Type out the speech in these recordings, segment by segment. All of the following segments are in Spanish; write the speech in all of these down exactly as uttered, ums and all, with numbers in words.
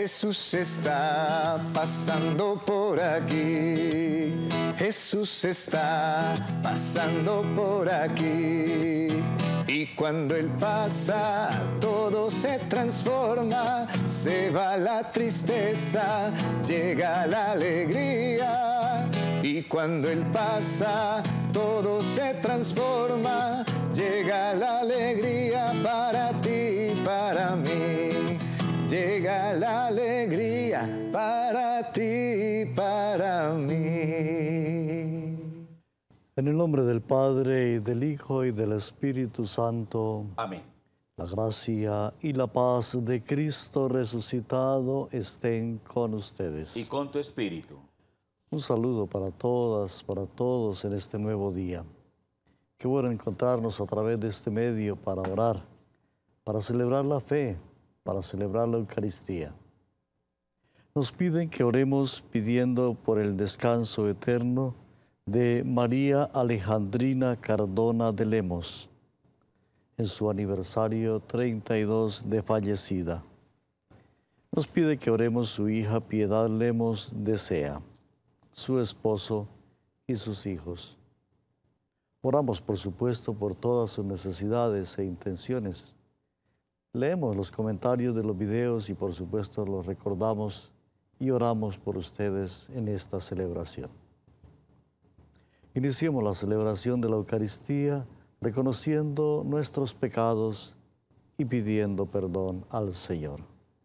Jesús está pasando por aquí. Jesús está pasando por aquí. Y cuando Él pasa, todo se transforma. Se va la tristeza, llega la alegría. Y cuando Él pasa, todo se transforma. Llega la alegría para ti y para mí. Llega la alegría para ti y para mí. En el nombre del Padre, y del Hijo, y del Espíritu Santo. Amén. La gracia y la paz de Cristo resucitado estén con ustedes. Y con tu espíritu. Un saludo para todas, para todos en este nuevo día. Qué bueno encontrarnos a través de este medio para orar, para celebrar la fe, para celebrar la Eucaristía. Nos piden que oremos pidiendo por el descanso eterno de María Alejandrina Cardona de Lemos, en su aniversario treinta y dos de fallecida. Nos pide que oremos su hija Piedad Lemos Desea, su esposo y sus hijos. Oramos, por supuesto, por todas sus necesidades e intenciones. Leemos los comentarios de los videos y, por supuesto, los recordamos y oramos por ustedes en esta celebración. Iniciemos la celebración de la Eucaristía reconociendo nuestros pecados y pidiendo perdón al Señor.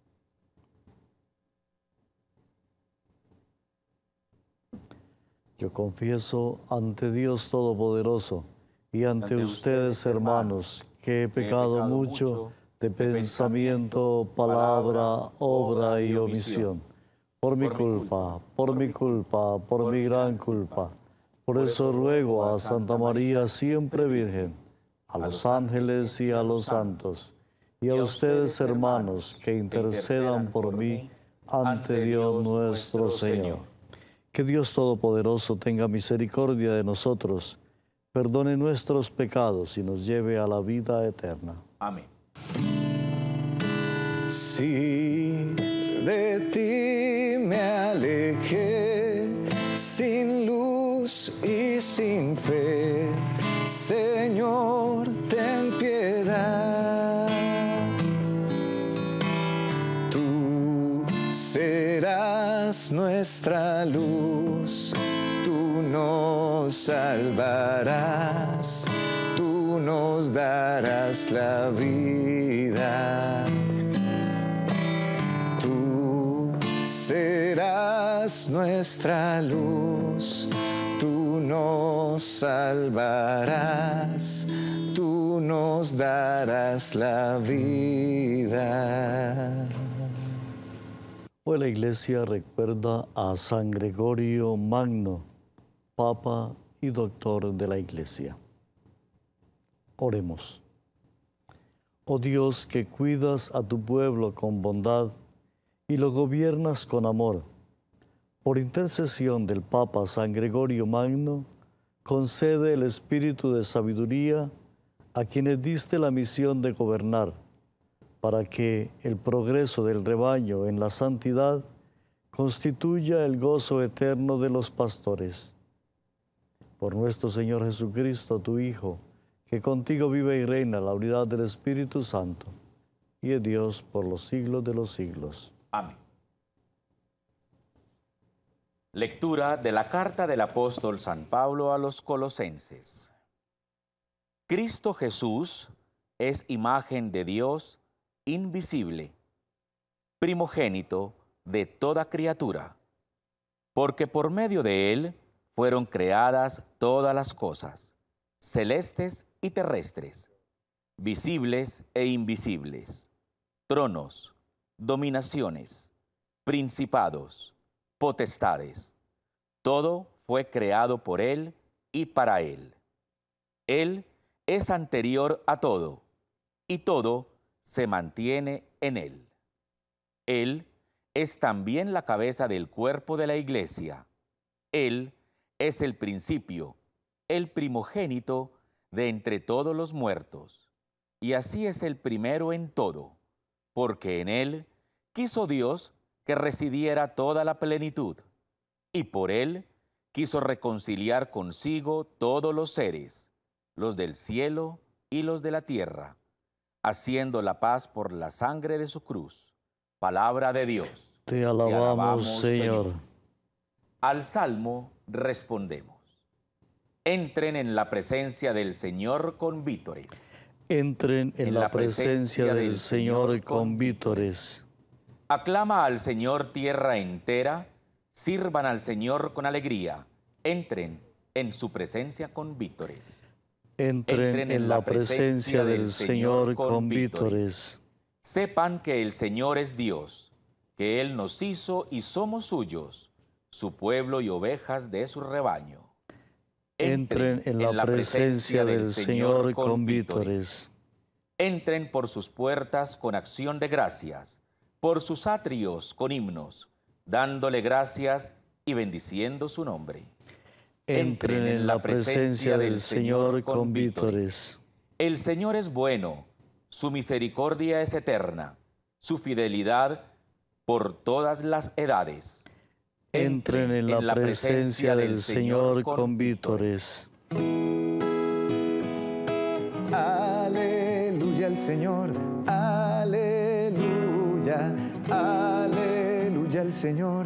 Yo confieso ante Dios Todopoderoso y ante, ante ustedes, hermanos, que he pecado, he pecado mucho, mucho de pensamiento, palabra, obra y omisión. Por mi culpa, por mi culpa, por mi gran culpa. Por eso ruego a Santa María, siempre Virgen, a los ángeles y a los santos, y a ustedes, hermanos, que intercedan por mí ante Dios nuestro Señor. Que Dios Todopoderoso tenga misericordia de nosotros, perdone nuestros pecados y nos lleve a la vida eterna. Amén. Si de ti me alejé, sin luz y sin fe, Señor, ten piedad. Tú serás nuestra luz, tú nos salvarás, tú nos darás la vida. Tú serás nuestra luz, tú nos salvarás, tú nos darás la vida. Hoy la Iglesia recuerda a San Gregorio Magno, Papa y Doctor de la Iglesia. Oremos. Oh Dios, que cuidas a tu pueblo con bondad y lo gobiernas con amor, por intercesión del Papa San Gregorio Magno, concede el espíritu de sabiduría a quienes diste la misión de gobernar, para que el progreso del rebaño en la santidad constituya el gozo eterno de los pastores. Por nuestro Señor Jesucristo, tu Hijo, que contigo vive y reina en la unidad del Espíritu Santo, y es Dios por los siglos de los siglos. Amén. Lectura de la carta del apóstol San Pablo a los Colosenses. Cristo Jesús es imagen de Dios invisible, primogénito de toda criatura, porque por medio de Él fueron creadas todas las cosas, celestes y terrestres, visibles e invisibles, tronos, dominaciones, principados, potestades. Todo fue creado por Él y para Él. Él es anterior a todo, y todo se mantiene en Él. Él es también la cabeza del cuerpo de la Iglesia. Él es el principio, el primogénito de entre todos los muertos, y así es el primero en todo, porque en Él quiso Dios que residiera toda la plenitud, y por él quiso reconciliar consigo todos los seres, los del cielo y los de la tierra, haciendo la paz por la sangre de su cruz. Palabra de Dios. Te alabamos, Te alabamos, Señor. Señor. Al Salmo respondemos. Entren en la presencia del Señor con vítores. Entren en, en la presencia, presencia del Señor, Señor con vítores. Aclama al Señor tierra entera, sirvan al Señor con alegría, entren en su presencia con vítores. Entren, Entren en, en la presencia, presencia del Señor con vítores. Sepan que el Señor es Dios, que Él nos hizo y somos suyos, su pueblo y ovejas de su rebaño. Entren en la, en la presencia, presencia del Señor, Señor con vítores. Entren por sus puertas con acción de gracias, por sus atrios con himnos, dándole gracias y bendiciendo su nombre. Entren en la presencia del Señor con vítores. El Señor es bueno, su misericordia es eterna, su fidelidad por todas las edades. Entren en la, en la presencia del Señor con vítores. Aleluya al Señor, aleluya, aleluya al Señor,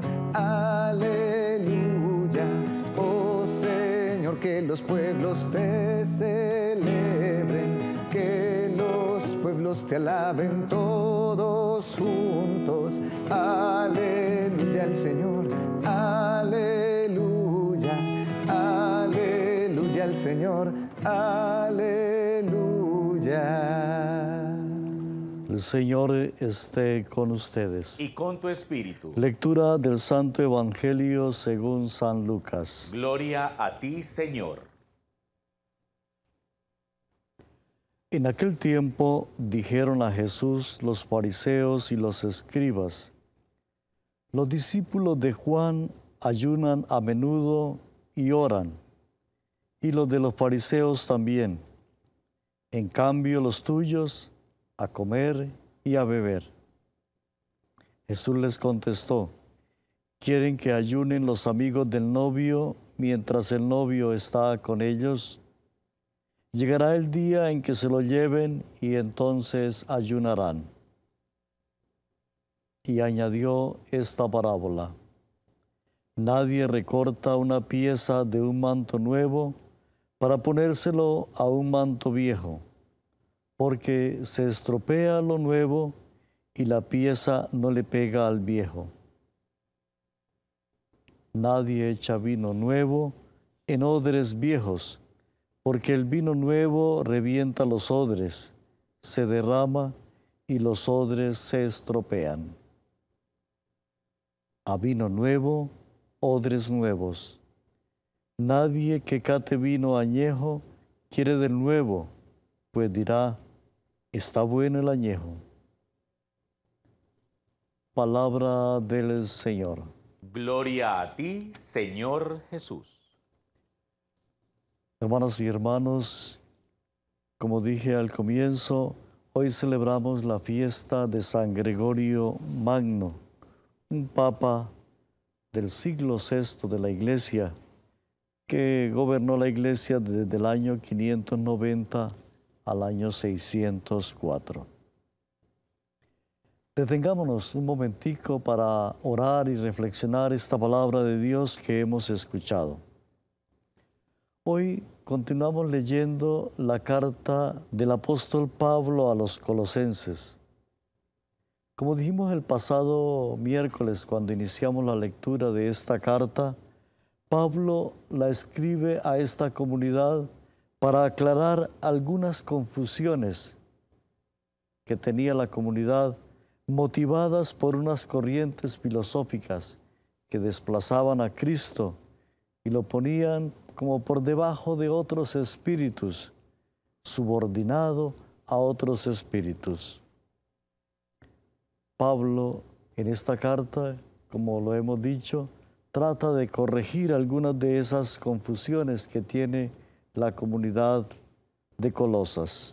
aleluya. Oh Señor, que los pueblos te celebren, que los pueblos te alaben todos juntos. Aleluya al Señor, aleluya, aleluya al Señor, aleluya. El Señor esté con ustedes. Y con tu espíritu. Lectura del Santo Evangelio según San Lucas. Gloria a ti, Señor. En aquel tiempo dijeron a Jesús los fariseos y los escribas: los discípulos de Juan ayunan a menudo y oran, y los de los fariseos también. En cambio, los tuyos, a comer y a beber. Jesús les contestó: ¿quieren que ayunen los amigos del novio mientras el novio está con ellos? Llegará el día en que se lo lleven y entonces ayunarán. Y añadió esta parábola: nadie recorta una pieza de un manto nuevo para ponérselo a un manto viejo, porque se estropea lo nuevo y la pieza no le pega al viejo. Nadie echa vino nuevo en odres viejos, porque el vino nuevo revienta los odres, se derrama y los odres se estropean. A vino nuevo, odres nuevos. Nadie que cate vino añejo quiere del nuevo, pues dirá: está bueno el añejo. Palabra del Señor. Gloria a ti, Señor Jesús. Hermanas y hermanos, como dije al comienzo, hoy celebramos la fiesta de San Gregorio Magno, un papa del siglo sexto de la Iglesia, que gobernó la Iglesia desde el año quinientos noventa al año seiscientos cuatro. Detengámonos un momentico para orar y reflexionar esta palabra de Dios que hemos escuchado. Hoy continuamos leyendo la carta del apóstol Pablo a los colosenses. Como dijimos el pasado miércoles cuando iniciamos la lectura de esta carta, Pablo la escribe a esta comunidad para aclarar algunas confusiones que tenía la comunidad, motivadas por unas corrientes filosóficas que desplazaban a Cristo y lo ponían como por debajo de otros espíritus, subordinado a otros espíritus. Pablo, en esta carta, como lo hemos dicho, trata de corregir algunas de esas confusiones que tiene la comunidad de Colosas.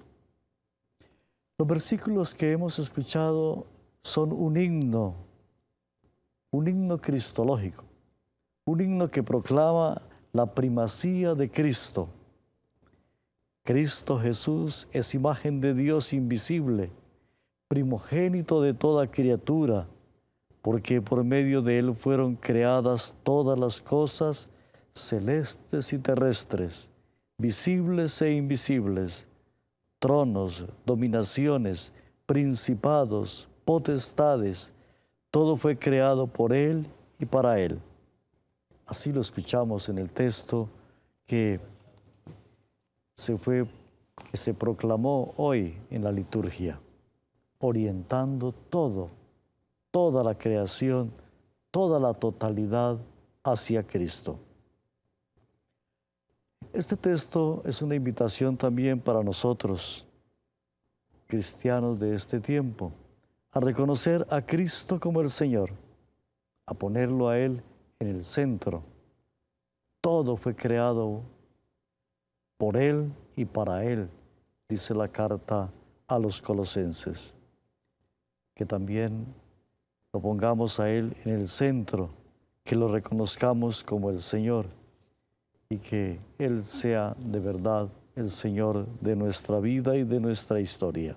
Los versículos que hemos escuchado son un himno un himno cristológico, un himno que proclama la primacía de Cristo. Cristo Jesús es imagen de Dios invisible, primogénito de toda criatura, porque por medio de Él fueron creadas todas las cosas, celestes y terrestres, visibles e invisibles, tronos, dominaciones, principados, potestades, todo fue creado por Él y para Él. Así lo escuchamos en el texto que se fue, que se proclamó hoy en la liturgia, orientando todo, toda la creación, toda la totalidad hacia Cristo. Este texto es una invitación también para nosotros, cristianos de este tiempo, a reconocer a Cristo como el Señor, a ponerlo a Él en el centro. Todo fue creado por Él y para Él, dice la carta a los Colosenses. Que también lo pongamos a Él en el centro, que lo reconozcamos como el Señor y que Él sea de verdad el Señor de nuestra vida y de nuestra historia.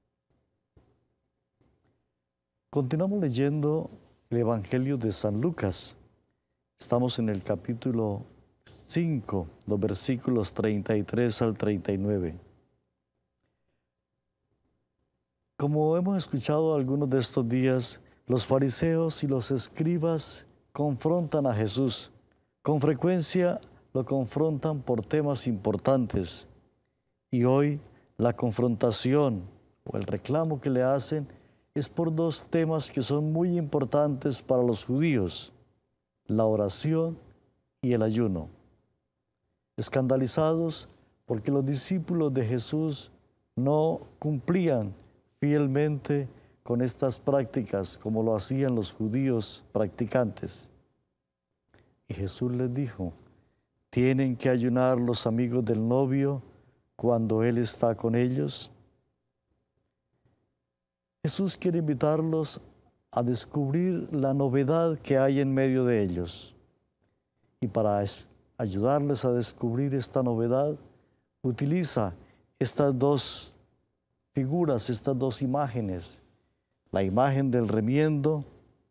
Continuamos leyendo el Evangelio de San Lucas. Estamos en el capítulo cinco, los versículos treinta y tres al treinta y nueve. Como hemos escuchado algunos de estos días, los fariseos y los escribas confrontan a Jesús. Con frecuencia lo confrontan por temas importantes. Y hoy la confrontación o el reclamo que le hacen es por dos temas que son muy importantes para los judíos: la oración y el ayuno. Escandalizados porque los discípulos de Jesús no cumplían fielmente con estas prácticas como lo hacían los judíos practicantes. Y Jesús les dijo: ¿tienen que ayunar los amigos del novio cuando él está con ellos? Jesús quiere invitarlos a descubrir la novedad que hay en medio de ellos. Y para ayudarles a descubrir esta novedad, utiliza estas dos figuras, estas dos imágenes, la imagen del remiendo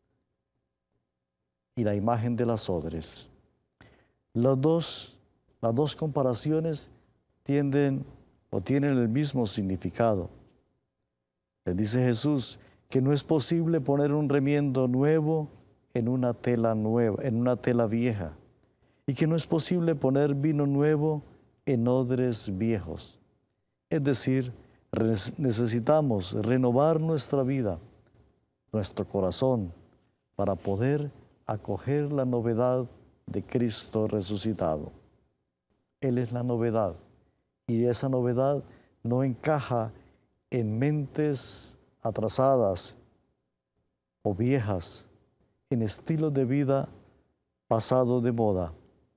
y la imagen de las odres. Las dos, las dos comparaciones tienden o tienen el mismo significado. Les dice Jesús que no es posible poner un remiendo nuevo en una tela nueva, en una tela vieja, y que no es posible poner vino nuevo en odres viejos. Es decir, necesitamos renovar nuestra vida, nuestro corazón, para poder acoger la novedad de Cristo resucitado. Él es la novedad, y esa novedad no encaja en mentes atrasadas o viejas, en estilos de vida pasados de moda.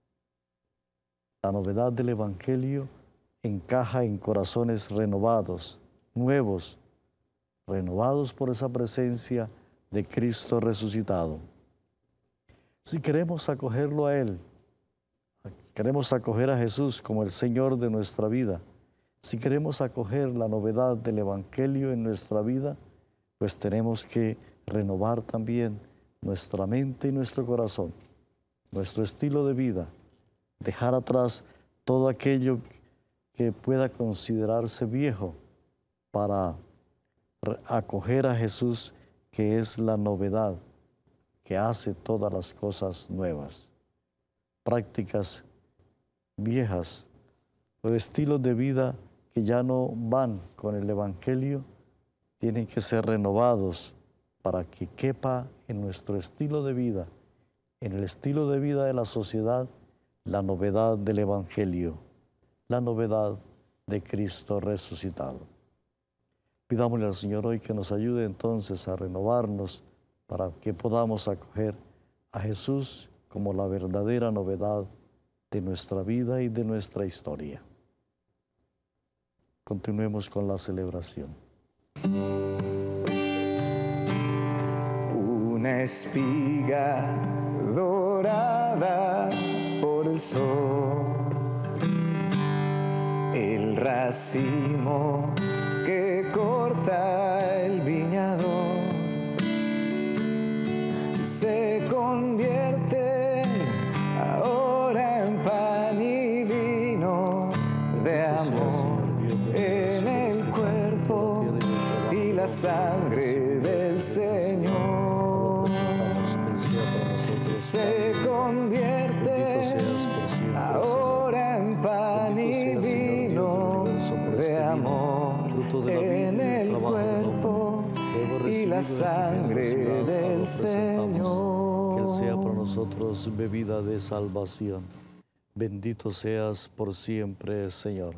La novedad del Evangelio encaja en corazones renovados, nuevos, renovados por esa presencia de Cristo resucitado. Si queremos acogerlo a Él, si queremos acoger a Jesús como el Señor de nuestra vida, si queremos acoger la novedad del Evangelio en nuestra vida, pues tenemos que renovar también nuestra mente y nuestro corazón, nuestro estilo de vida, dejar atrás todo aquello que pueda considerarse viejo para acoger a Jesús, que es la novedad, que hace todas las cosas nuevas. Prácticas viejas o estilos de vida que ya no van con el Evangelio tienen que ser renovados para que quepa en nuestro estilo de vida, en el estilo de vida de la sociedad, la novedad del Evangelio, la novedad de Cristo resucitado. Pidámosle al Señor hoy que nos ayude entonces a renovarnos para que podamos acoger a Jesús como la verdadera novedad de nuestra vida y de nuestra historia. Continuemos con la celebración. una espiga dorada por el sol, el racimo que corta el viñador se convierte ahora en pan y vino de amor en el cuerpo y la sangre del Señor. Se convierte ahora en pan y vino de amor en el cuerpo y la sangre del Señor. Que Él sea para nosotros bebida de salvación. Bendito seas por siempre, Señor.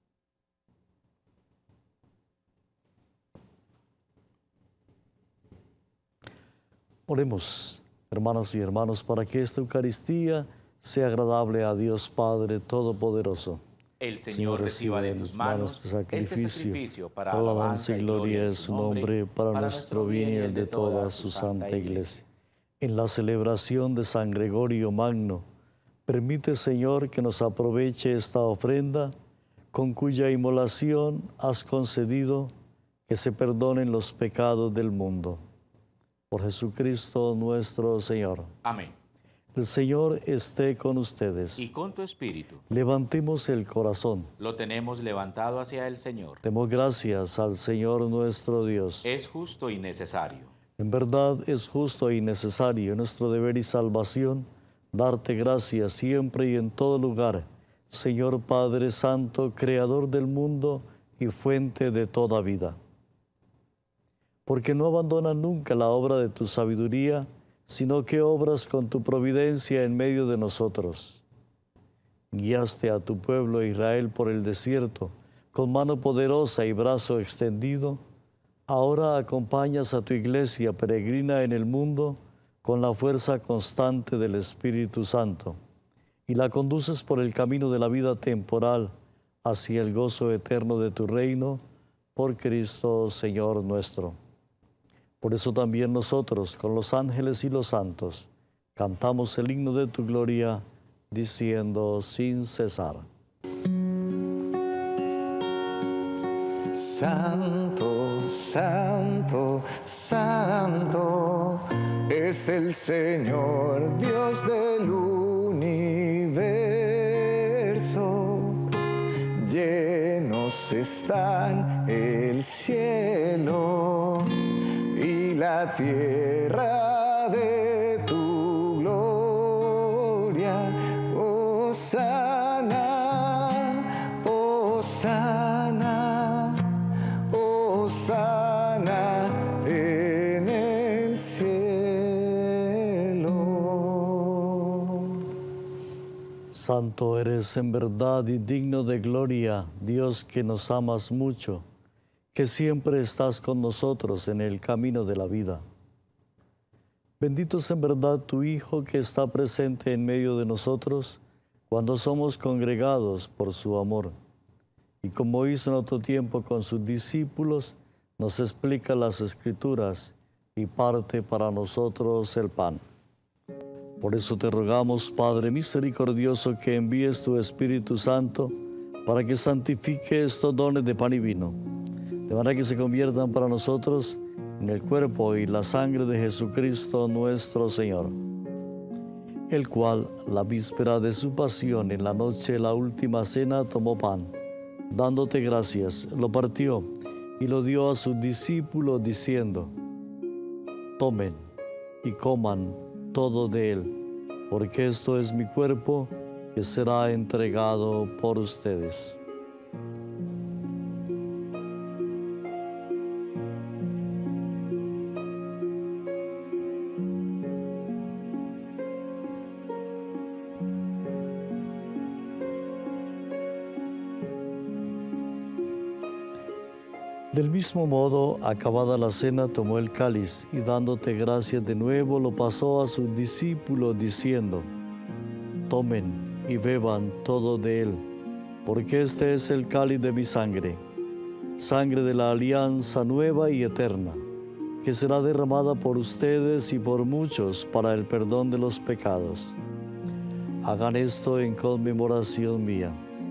Oremos, hermanas y hermanos, para que esta Eucaristía sea agradable a Dios Padre Todopoderoso. El Señor reciba de tus manos este sacrificio para alabanza y gloria de su nombre, para nuestro bien y el de toda su santa Iglesia. En la celebración de San Gregorio Magno, permite, Señor, que nos aproveche esta ofrenda, con cuya inmolación has concedido que se perdonen los pecados del mundo. Por Jesucristo nuestro Señor. Amén. El Señor esté con ustedes. Y con tu espíritu. Levantemos el corazón. Lo tenemos levantado hacia el Señor. Demos gracias al Señor nuestro Dios. Es justo y necesario. En verdad es justo y necesario, nuestro deber y salvación, darte gracias siempre y en todo lugar, Señor Padre Santo, Creador del mundo y fuente de toda vida. Porque no abandonas nunca la obra de tu sabiduría, sino que obras con tu providencia en medio de nosotros. Guiaste a tu pueblo Israel por el desierto, con mano poderosa y brazo extendido. Ahora acompañas a tu iglesia peregrina en el mundo con la fuerza constante del Espíritu Santo, y la conduces por el camino de la vida temporal hacia el gozo eterno de tu reino, por Cristo Señor nuestro. Por eso también nosotros, con los ángeles y los santos, cantamos el himno de tu gloria, diciendo sin cesar. Santo, santo, santo, es el Señor, Dios del universo. Llenos están el cielo y la tierra de tu gloria. Hosana, hosana, hosana en el cielo. Santo eres en verdad y digno de gloria, Dios que nos amas mucho, que siempre estás con nosotros en el camino de la vida. Bendito es en verdad tu Hijo que está presente en medio de nosotros cuando somos congregados por su amor. Y como hizo en otro tiempo con sus discípulos, nos explica las Escrituras y parte para nosotros el pan. Por eso te rogamos, Padre misericordioso, que envíes tu Espíritu Santo para que santifique estos dones de pan y vino, de manera que se conviertan para nosotros en el cuerpo y la sangre de Jesucristo nuestro Señor, el cual, la víspera de su pasión, en la noche de la última cena, tomó pan, dándote gracias, lo partió y lo dio a sus discípulos, diciendo: tomen y coman todo de él, porque esto es mi cuerpo que será entregado por ustedes. Del mismo modo, acabada la cena, tomó el cáliz y dándote gracias de nuevo, lo pasó a sus discípulos, diciendo: tomen y beban todo de él, porque este es el cáliz de mi sangre, sangre de la alianza nueva y eterna, que será derramada por ustedes y por muchos para el perdón de los pecados. Hagan esto en conmemoración mía.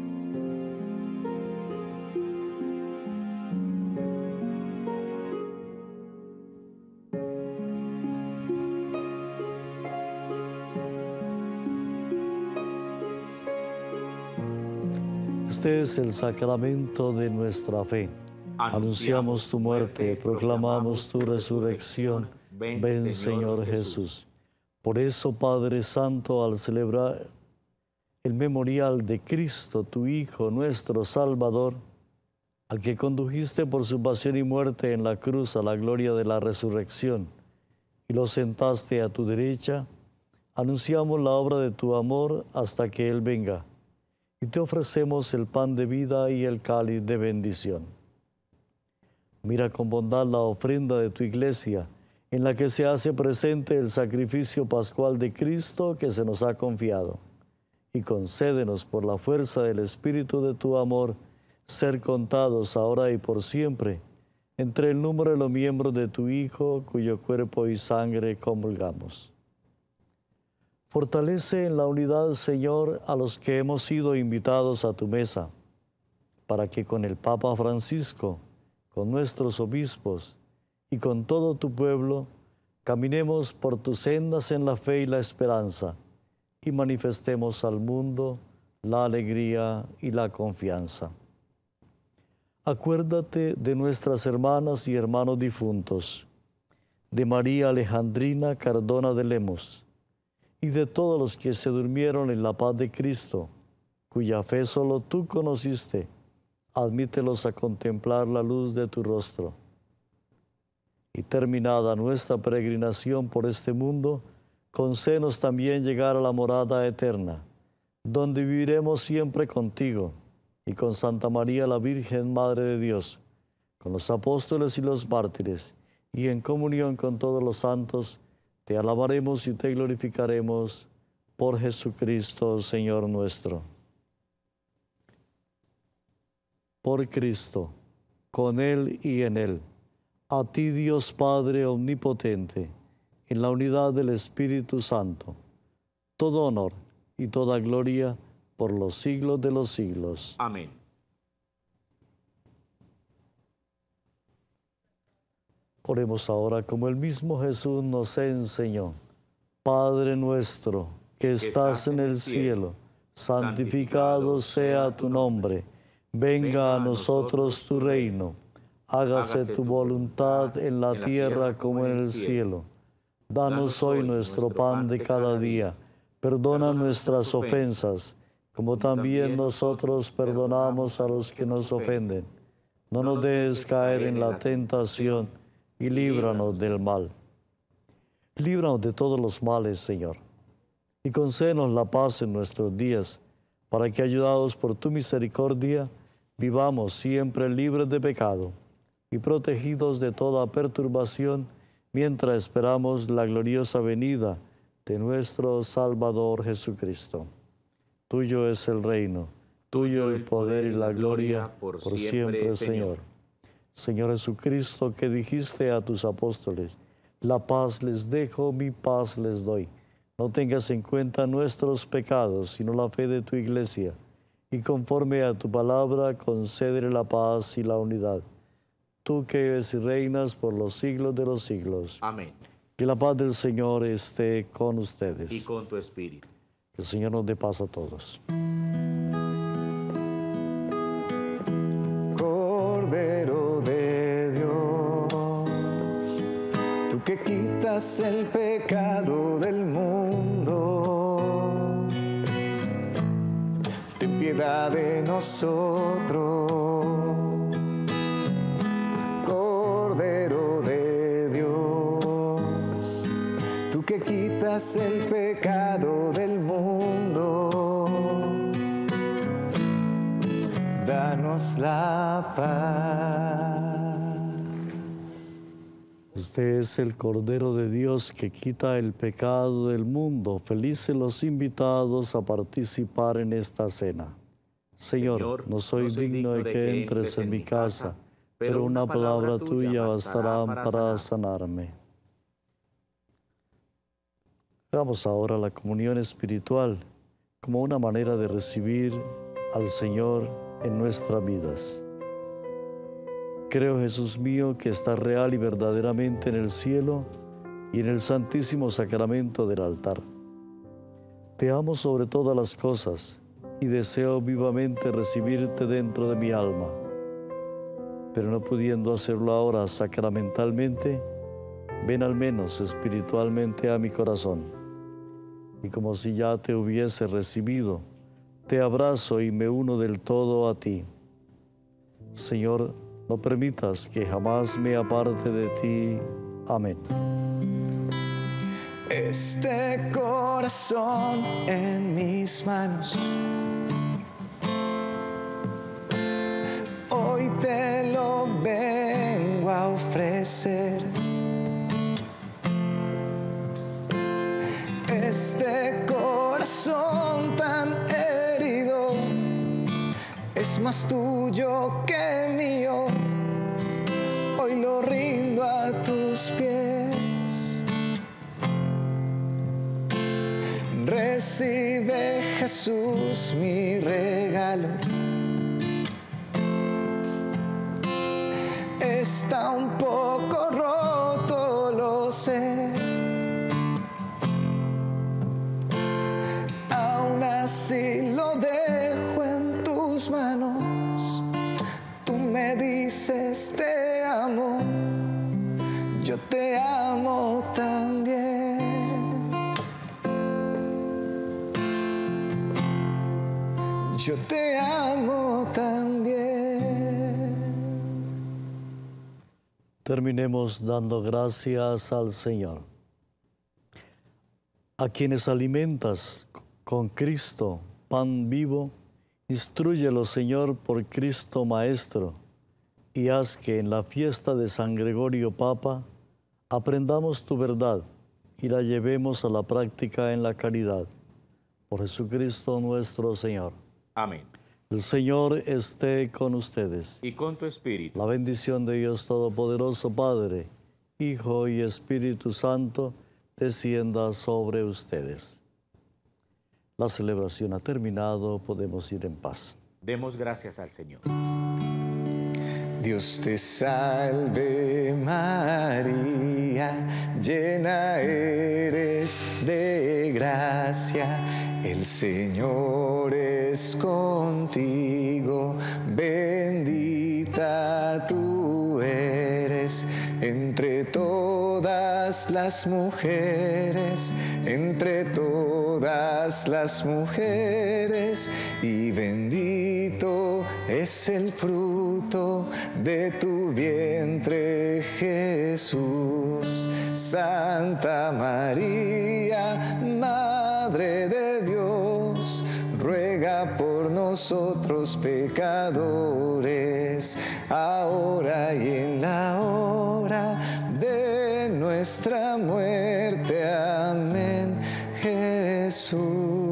Este es el sacramento de nuestra fe. Anunciamos tu muerte, proclamamos tu resurrección. Ven, Señor Jesús. Por eso, Padre Santo, al celebrar el memorial de Cristo, tu Hijo, nuestro Salvador, al que condujiste por su pasión y muerte en la cruz a la gloria de la resurrección, y lo sentaste a tu derecha, anunciamos la obra de tu amor hasta que Él venga, y te ofrecemos el pan de vida y el cáliz de bendición. Mira con bondad la ofrenda de tu iglesia, en la que se hace presente el sacrificio pascual de Cristo que se nos ha confiado. Y concédenos por la fuerza del Espíritu de tu amor, ser contados ahora y por siempre entre el número de los miembros de tu Hijo, cuyo cuerpo y sangre comulgamos. Fortalece en la unidad, Señor, a los que hemos sido invitados a tu mesa, para que con el Papa Francisco, con nuestros obispos y con todo tu pueblo, caminemos por tus sendas en la fe y la esperanza, y manifestemos al mundo la alegría y la confianza. Acuérdate de nuestras hermanas y hermanos difuntos, de María Alejandrina Cardona de Lemos, y de todos los que se durmieron en la paz de Cristo, cuya fe solo tú conociste. Admítelos a contemplar la luz de tu rostro. Y terminada nuestra peregrinación por este mundo, concédenos también llegar a la morada eterna, donde viviremos siempre contigo y con Santa María la Virgen, Madre de Dios, con los apóstoles y los mártires, y en comunión con todos los santos, te alabaremos y te glorificaremos por Jesucristo, Señor nuestro. Por Cristo, con Él y en Él, a ti Dios Padre Omnipotente, en la unidad del Espíritu Santo, todo honor y toda gloria por los siglos de los siglos. Amén. Oremos ahora como el mismo Jesús nos enseñó. Padre nuestro, que estás en el cielo, santificado sea tu nombre. Venga a nosotros tu reino, hágase tu voluntad en la tierra como en el cielo. Danos hoy nuestro pan de cada día, perdona nuestras ofensas, como también nosotros perdonamos a los que nos ofenden. No nos dejes caer en la tentación y líbranos del mal. Líbranos de todos los males, Señor, y concédenos la paz en nuestros días, para que, ayudados por tu misericordia, vivamos siempre libres de pecado y protegidos de toda perturbación, mientras esperamos la gloriosa venida de nuestro Salvador Jesucristo. Tuyo es el reino, tuyo el poder y la gloria por siempre, Señor. Señor Jesucristo, que dijiste a tus apóstoles, la paz les dejo, mi paz les doy. No tengas en cuenta nuestros pecados, sino la fe de tu iglesia, y conforme a tu palabra, concédele la paz y la unidad. Tú que vives y reinas por los siglos de los siglos. Amén. Que la paz del Señor esté con ustedes. Y con tu espíritu. Que el Señor nos dé paz a todos. Cordero de Dios, tú que quitas el pecado del mundo, ten piedad de nosotros. Cordero de Dios, tú que quitas el pecado del mundo, danos la paz. Este es el Cordero de Dios que quita el pecado del mundo. Felices los invitados a participar en esta cena. Señor, Señor, no soy digno de que entres en mi casa, pero una palabra tuya bastará para sanarme. Hagamos ahora la comunión espiritual como una manera de recibir al Señor en nuestras vidas. Creo, Jesús mío, que estás real y verdaderamente en el cielo y en el santísimo sacramento del altar. Te amo sobre todas las cosas y deseo vivamente recibirte dentro de mi alma. Pero no pudiendo hacerlo ahora sacramentalmente, ven al menos espiritualmente a mi corazón. Y como si ya te hubiese recibido, te abrazo y me uno del todo a ti. Señor, no permitas que jamás me aparte de ti. Amén. Este corazón en mis manos, hoy te lo vengo a ofrecer. Este corazón tan herido es más tuyo que mío. Hoy lo rindo a tus pies. Recibe, Jesús, mi regalo. Está un poco roto, lo sé. Aún así lo dejo en tus manos. Tú me dices te amo, yo te amo también. Yo te amo también. Terminemos dando gracias al Señor. A quienes alimentas con Cristo, pan vivo, instrúyelo, Señor, por Cristo Maestro, y haz que en la fiesta de San Gregorio Papa aprendamos tu verdad y la llevemos a la práctica en la caridad. Por Jesucristo nuestro Señor. Amén. El Señor esté con ustedes. Y con tu espíritu. La bendición de Dios Todopoderoso, Padre, Hijo y Espíritu Santo, descienda sobre ustedes. La celebración ha terminado, podemos ir en paz. Demos gracias al Señor. Dios te salve María, llena eres de gracia, el Señor es contigo, bendita tú eres entre todas las mujeres, entre todas las mujeres, y bendito es el fruto de tu vientre, Jesús. Santa María, Madre de Dios, ruega por nosotros pecadores, ahora y en la hora de nuestra muerte. Amén, Jesús.